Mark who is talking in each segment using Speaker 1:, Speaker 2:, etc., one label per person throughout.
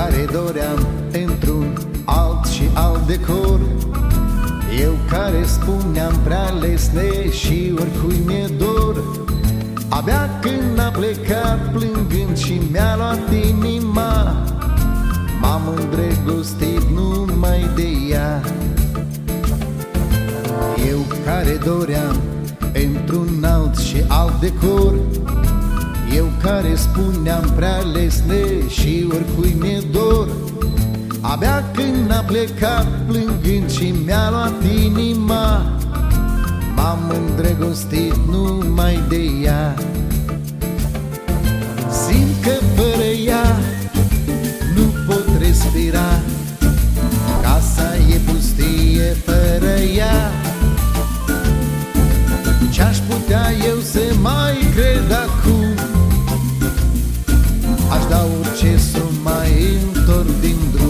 Speaker 1: care doream într-un alt și alt decor, eu care spuneam prea lesne și oricui mi-e dor, abia când a plecat plângând și mi-a luat inima, m-am îndrăgostit numai de ea. Eu care doream într-un alt și alt decor, eu care spuneam prea lesne și oricui mi-e dor, abia când a plecat plângând și mi-a luat inima, m-am îndrăgostit numai de ea. Simt că fără ea nu pot respira, casa e pustie fără ea. Ce-aș putea eu să mai cred acum? Aș da orice să mai întorc din drum.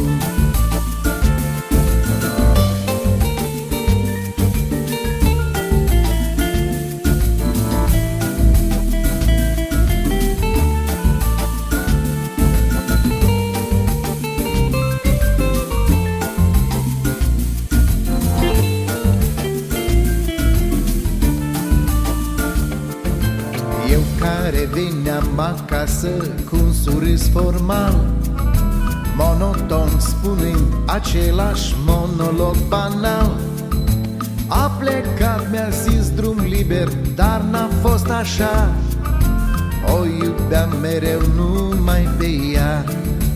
Speaker 1: Eu care veneam acasă cu un surâs formal, monoton spunând același monolog banal, a plecat, mi-a zis drum liber, dar n-a fost așa. O iubeam mereu numai pe ea.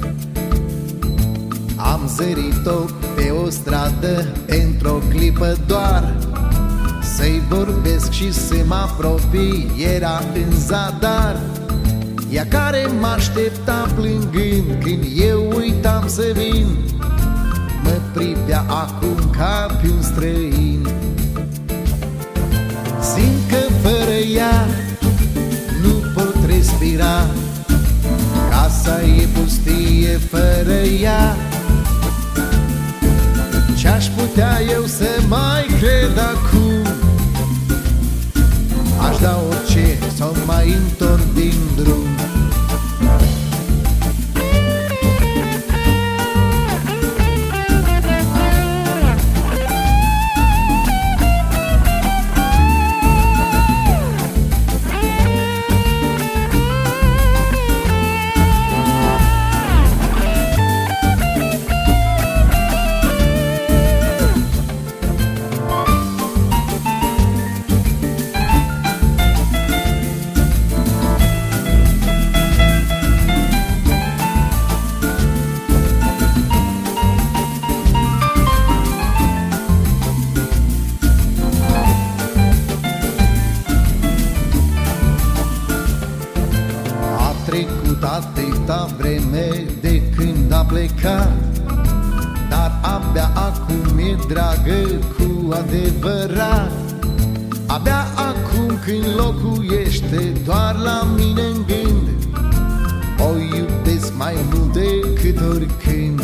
Speaker 1: Am zărit-o pe o stradă într-o clipă doar, să-i vorbesc și să mă apropii, era în zadar. Ea care m-aștepta plângând când eu uitam să vin, mă privea acum ca pe un străin. Simt că fără ea nu pot respira, casa e pustie fără ea. Ce-aș putea eu să mai cred acum? Aș da orice să mai întorc din drum. Trecut atâta vreme de când a plecat, dar abia acum e dragă cu adevărat. Abia acum când locuiește doar la mine în gând, o iubesc mai mult decât oricând.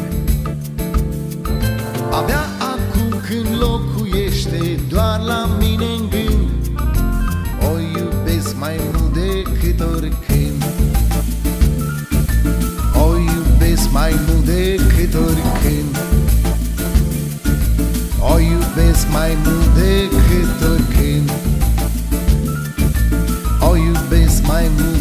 Speaker 1: Abia acum când locuiește doar la mine în gând, o iubesc mai mult decât oricând. O iubesc mai mult decât oricând. O iubesc mai mult decât oricând. O iubesc mai mult